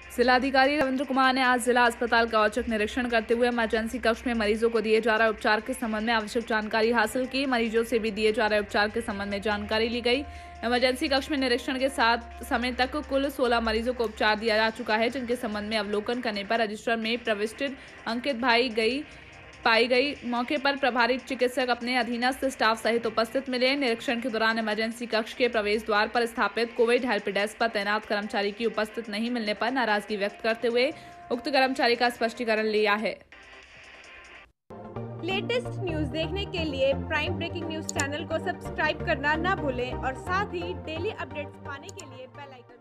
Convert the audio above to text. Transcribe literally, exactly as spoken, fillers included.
जिलाधिकारी रविंद्र कुमार ने आज जिला अस्पताल का औचक निरीक्षण करते हुए इमरजेंसी कक्ष में मरीजों को दिए जा रहे उपचार के संबंध में आवश्यक जानकारी हासिल की। मरीजों से भी दिए जा रहे उपचार के संबंध में जानकारी ली गई। इमरजेंसी कक्ष में निरीक्षण के साथ समय तक कुल सोलह मरीजों को उपचार दिया जा चुका है, जिनके संबंध में अवलोकन करने पर रजिस्टर में प्रविष्ट अंकित भाई गई पाई गई। मौके पर प्रभारी चिकित्सक अपने अधीनस्थ स्टाफ सहित उपस्थित मिले। निरीक्षण के दौरान इमरजेंसी कक्ष के प्रवेश द्वार पर स्थापित कोविड हेल्प डेस्क पर तैनात कर्मचारी की उपस्थित नहीं मिलने पर नाराजगी व्यक्त करते हुए उक्त कर्मचारी का स्पष्टीकरण लिया है। लेटेस्ट न्यूज देखने के लिए प्राइम ब्रेकिंग न्यूज चैनल को सब्सक्राइब करना ना भूलें और साथ ही डेली अपडेट्स पाने के लिए बेल आइकन